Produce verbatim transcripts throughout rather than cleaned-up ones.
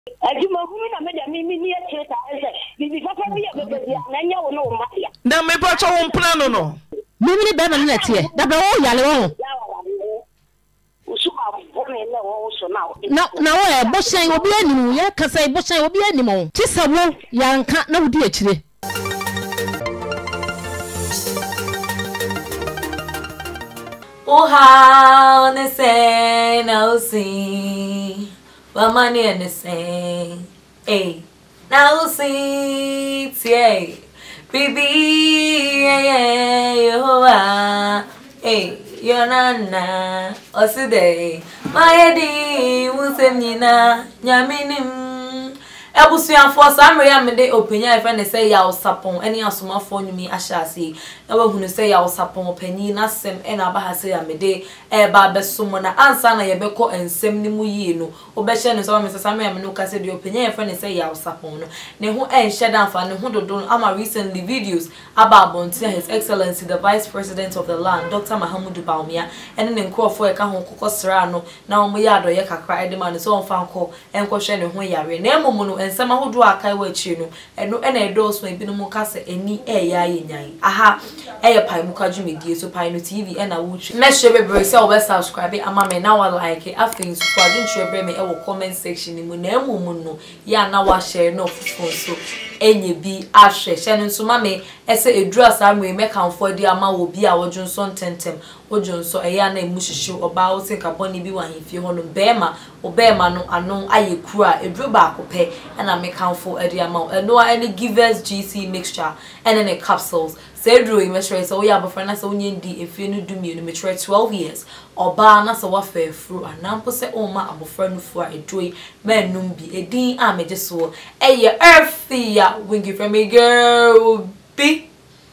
Ajuma hunu na media mimi ni cheta bibi papa bi ya bebe na nya wo no matia na me pa cho wo mpna no no mimi ni be na na tie da be wo yale wo usuka bone na wo so na na na wo e bo shan obi anim ya kasa bo shan obi anim o ti sabo ya nka na wudi akire oha ne say na usi Mama ni ene say, hey, now see, hey, baby, yeah, yeah, hey, your nana, oside, my edi, musemina, nyaminim. Ebusuan for some real me de opinion if any say Yaw Sarpong any Asomafo nyumi ashasi na we hunu say Yaw Sarpong opinion na sem e na ba ha say me de e ba besomo na ansa na ye beko ensem ni mu yi no obehye ne so me sesa me no ka say the opinion if any say Yaw Sarpong no ne ho e nhye dan fa ne ho dodo ama recently videos about Bontia His Excellency the Vice President of the land Doctor Mahamudu Baumia ene ne nkrofo e ka ho kokosra no na omo ya adoye kakra e de ma ne so onfa nko enko hwe ne ho yare na emomu no ensema hodo akai wa chi no eno ena edo so ebi no mu ka se eni e ya yenyan aha eye pai mu ka dwumedie so pai no T V ena wo twi me hwe bebre se o subscribe ama me na wa like afin so kwa dwun bebre me e wo comment section ni mu na emomu no ya na wa share no fofo so enye bi ahwe hye no so ma me ese edura sa me me kan fo di ama wo bi a wo dwun so ntentem wo dwun so e ya na emu hihye oba wo tin ka boni bi wa hemfie ho no bema obema no anon aye kura eduru ba akopɛ and I make count for a amount. And no any givers G C mixture and then a capsules. Say drew measure so we have a friend as only D if you do me mature twelve years or bar so what fair through and now say oh my abo friend for a joy men numbi a D I may just so a earthy ya wingy from me girl be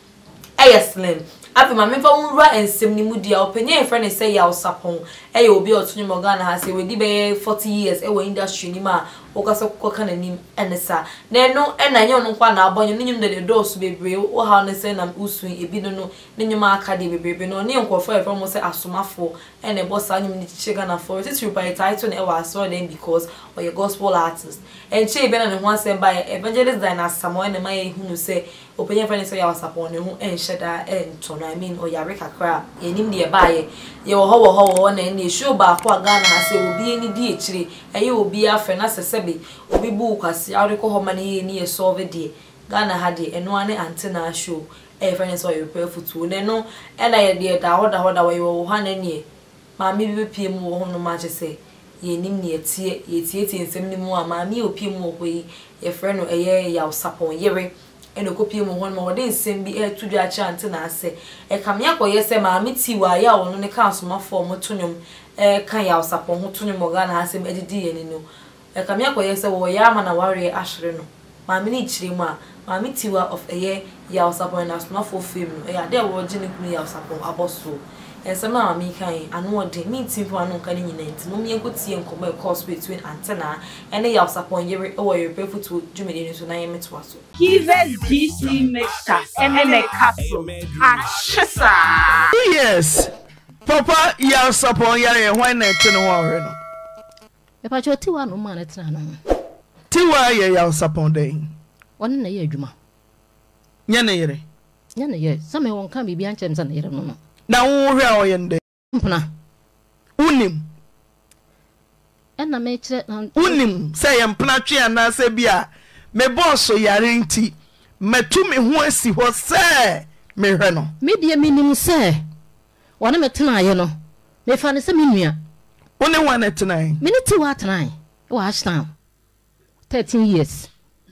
a slim. After my member unra and simni mudia opinion friend say Yaw Sarpong e obi otuni mogana ha say we di be forty years e we industry ni ma okaso koka nanim enesa na no e na nyo no kwa na abonyo nyum de dos bebre wo ha no say na usun ebi no no nyum aka de bebre no ne nkofo e from say asomafo e na bossa nyum ni chichega na for it to by title e wa so then because or your gospel artist and che be na ne ho asem by evangelist Dina Samuel na mai hunu say opinion friend say Yaw Sarpong ne ho enhyeda ento I mean or yare kakra yenim de baye ye wo ho wo ho na ne show ba ko aga na say obi eni di ekire eye obi afa na sesebe obi bu kwase awreko ho mane ye ni solve de Ghana ha de eno ane antenna show e friend say you pray futu ne no e na ye de da hoda hoda we wo ha na nie maami bi piem wo ho no ma che say yenim ne etie yetie tie nsem ni mu a maami opiem wo yi ye friend no eye Yaw Sarpong yere eno kopie mu hon mo de nsem bi e tudu a chante na ase e kam yakoye se Maame Tiwa ya wono ne ka asomafo mo tonwom e kan Yaw Sarpong ho tonwom ga na asem edidi ye ne no e kam yakoye se wo ya ama na ware ahre no maame ni chire mu a Maame Tiwa of Yaw Sarpong And Asomafo film no e ade wo gine kunu Yaw Sarpong aboso ensema maame kan anu ode mi timpo anu kan nyina nti mo mienko tie nkomo e course between antenna ene Yaw Sarpong yere e wo yere prefutu dwumede ni so na yemeto aso givers G C mixture and a capsule achesa yes papa Yaw Sarpong yare hwan na tene ho ahwe no e pa cho Tiwa no ma na tena no Tiwa ye Yaw Sarpong den won na ye adwuma nya na yere nya na ye some won kan bibia nchem sa na yere no no na wo hwe a oyende mpna unim enna me kire unim say empna twe ana se bia me boss yare nti metu me ho asi ho se me hwe no me dia minim se wona metena ye no me fa ne se me nua woni wana tena me ne Tiwa tena wa ashtam thirteen years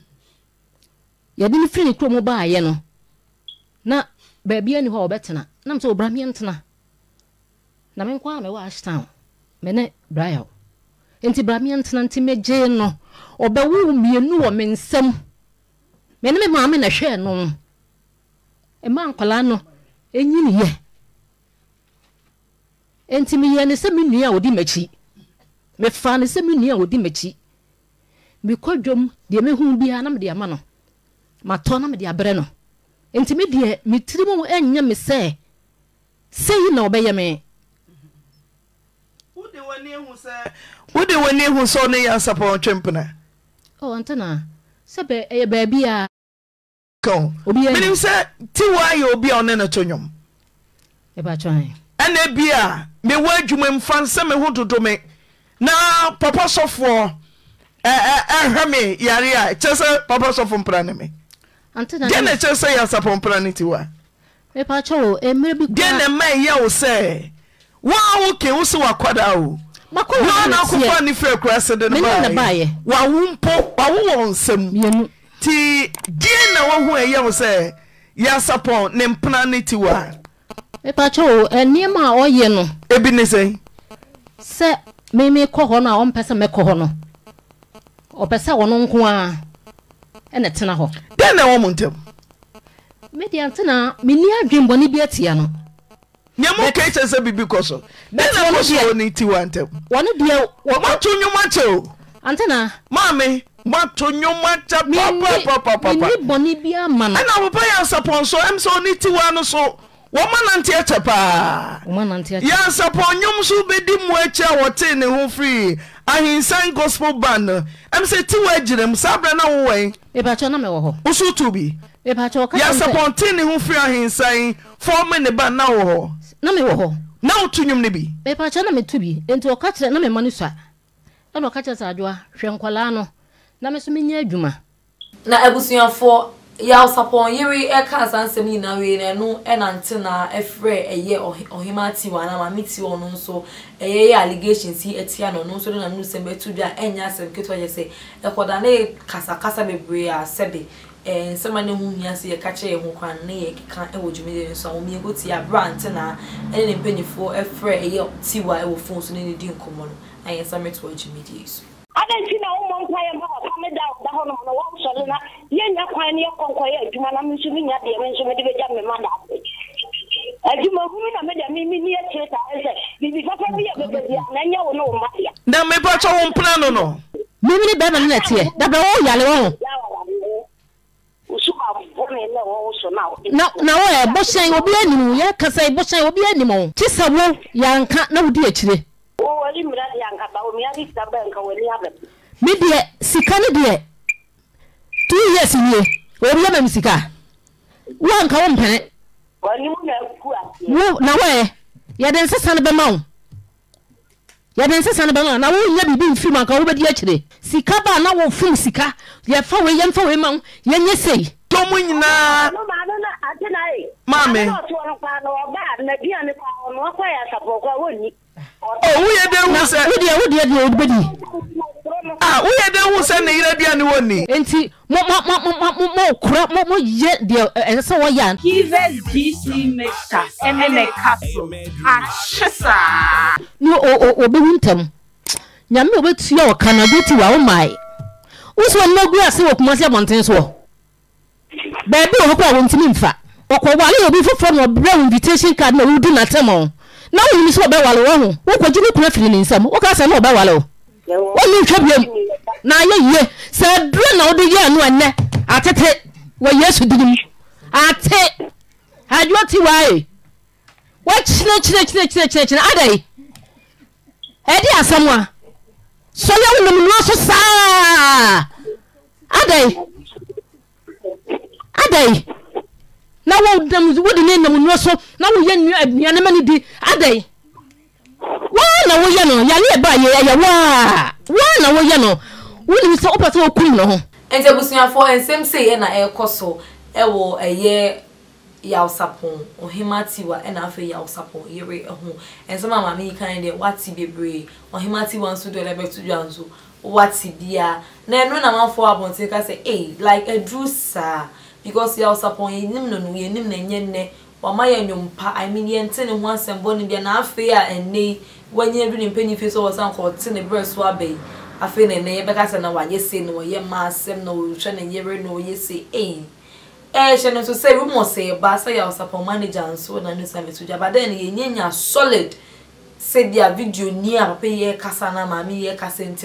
ya dini free kromo ba ye no na ba bia ni ho obetena nam so obra mi ntena na me nkwa me wa ashtam me ne brayo enti bra mi ntena nti meje no obewu mienu wo me nsam me ne me maame na hwe no e ma nkwala no enyi ni ye enti me ye ne se me nua odi machi me fa ne se me nua odi machi me kwadwom de me hu bia na me de ama no ma to na me de abre no enti me de me tirimu enya me se sei na obeye me wode wani hu se wode wani hu so ne Yaw Sarpong twempena Papa wantana. Sebe e baby a. Ko. Menim say Tiwa ye obi a one na tonyom. E ba twan. Ana bia me wa adwuma mfanse me ho dodo me. Na papa sofo eh eh ehwe me yare a chese papa sofo mpra ne me. Antana. Gene chese ya sapon mpra ne Tiwa. E pa cho e mere bi kwa. Gene me ye wo say wa wo ke wo se wakwada o. Makwa na akwa ni fe kura se de bae. Wa wumpo wa wo wonsam. Mienu. Ti gene wo ho ye wo say ya sapon ne mpra ne Tiwa. E pa cho e niema oye no. Ebi ne say. Se me me kɔ hɔ no a ɔmpɛ sɛ mɛkɔ hɔ no ɔpɛ sɛ ɔno nko a ɛna tena hɔ dɛn na wɔ mo ntam me deɛ ntena menni adwembɔne bi atia no nyɛmo ka kyɛ sɛ bibi kɔ so dɛn na kɔ so ne Tiwa ntam wɔne deɛ wɔmato nnwom akyɛ o antena maame mato nnwom akyɛ papapapapa menni bɔne bi ama no ɛna papa yɛ asapɔn so ɛm sɛ ɔne Tiwa no so Woman antia chapa. Woman antia. Ya sapon nyom so bedi mu acha wote ne ho free. Ahinsan gospel band. Em se Tiwa agirem sabra na wo wen. E ba cho na me wo ho. Usu tubi. E ba cho ka. Ya sapon te ne ho free ahinsan form ne ba na wo ho. Na me wo ho. Na otu nyom ne bi. E ba cho na me tubi. Enti o ka kire na me manu so. Na no ka kire sa adwoa hwe nkwala no. Na me so me nya adwuma. Na abusuafo Yaw Sarpong yiri e ka sansem ni na we na no e nante na efre eye ohima Tiwa na Maame Tiwa no so eye allegations hi etia no no so na no sembe tu bia enya sem keto ye se e koda na kasa kasa bebre a sebe eh sema ne hu hia se ye ka che ye ho kwan na ye keka e wo dwumede so o mi egoti a brand na e ne mpanyifo efre eye Tiwa e wo phone so ne di nkomo no ayen sameto dwumede so Adanti na wo monka ye ma ka me da da ho no wo so na ye nya kwan ne konko ye adwuma na me so mi nya de me so me de beja me ma da adwuma hu na me da mi mi ni e cheta ese bi bi papa bi ye bebe dia na nya wo no ma ya na me pa cho wo mpna no no mi mi ni be ma na tie da ba wo yale wo usuka wo me na wo so na na na wo e bo hyen obi anim ye kasa bo hyen obi anim ti sa wo yanka na wo di akire o wali mra yanka ba o mi ari ta ba nka wali habe mi de sika ne de two years ni obi ya mam sika wo anka wo mpene wali mu na ku a wo na wo e ya den sesa ne be ma wo ya den sesa ne be ma na wo nya bibi mfiri ma ka wo be di akire sika ba na wo fum sika ya fa we ya mfa we ma ya nye sei to mu nyina no ma no na atena e Maame no to no pa no ba na bia ne pa no kwa ya Sarpong kwa woni oh wo ye de hu se wo de wo de de obedi ah wo ye de hu se ne yira bia ne woni enti mo mo mo mo mo kura mo mo ye de e se wo ya ghpage mixture ene capsule achesa no o o obewuntem nyame obetua o Canada Tiwa o mai wo so no gu ase wo kuma se monten so baby o ko wo ntimi mfa okwo wale obi fofo no bra invitation card na wo di na temo na wo ni so be wale wo ho wo ko jini kuna firi ni nsam wo ka se na be wale o wo ni hwabiem na ye ye se dro na wo de ye anu enne atete wo Yesu dinim ate adwo Tiwa e wo chine chine chine chine chine chine adai edi asamwa so ye wo no so saa adai adai na wo dam wo de ne nam no so na wo ye nuane mani di adai wa na wo ye no ya le ba ye ya wa wa na wo ye no wo ni so opese wo kum no ho ente busuafo ensem sei e na e koso e wo eye Yaw Sarpong ohima Tiwa e na afa Yaw Sarpong yere eho ensem ama me kan de wati bebre ohima Tiwa nso do le betu dwanso wati bia na eno na manfo abonte ka say eh like a drusa because Yaw Sarpong yenim no no yenim na nyenne wama ya nyompa I mean yente ne ho asembo ne bia na afa ya enne wanye du ne mpani fe so wasan ko te ne breso abai afa ne ne yebeka se na wanye se no ye ma asem no hwe ne yere no ye se eh eh she no so say we must say ba say Yaw Sarpong manager nso na no same to jaba then ye nyenya solid say dia video ni a papa ye kasa na maame ye kasa ntino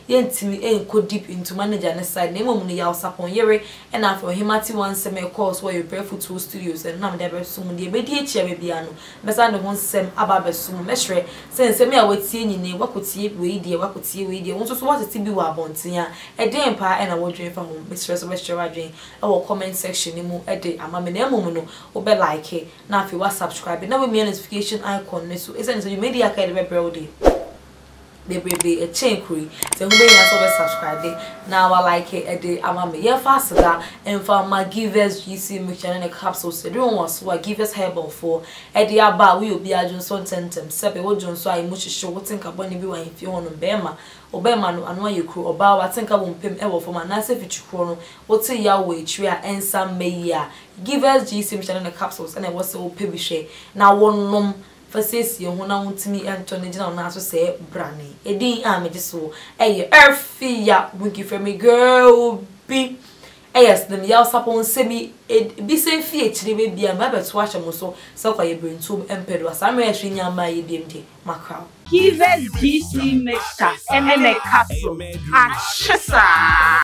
yentimi enko deep into manager ne side na emom no Yaw Sarpong yere and after him ati one semi course where you Barefoot Two Studios and na me dey sum de be di echi be bia no besa ne ho nsem aba besum mehre sense me a watie nyine wakotie we die wakotie we die wonso so watete bi wa abonten a e den pa e na wodwen fa ho mehre so mehre wadwen e wo comment section ni mu e de amame na emom no wo be like na afi wa subscribe na we me notification icon ne so esen so you media ka de be brody the baby a chain crew so who be here subscribe now I like it a day amame yeah fast that and for my givers G C mixture and a capsule so don't want so I give us herbal for a day about we will be a Johnson tentem sebe wo Johnson I much show what think about ni bi wa if you want bema obema no anu aye crew oba wa think about pem e wo for man na se fichukro no what say Yaw three a ensa meya givers G C mixture and a capsules and I was so pe bi hwe na wonnom fasesi ho na wontimi ento ne gina na so se brane edin a me so eye erfia wiki for me girl bi yes them Yaw Sarpong semi bi se fie chire be bia ma beto ahye mo so so kwa ye brentum empedo asame ahwe nyama ye biemde makra Give us G C mixture and then a capsule. Achesa.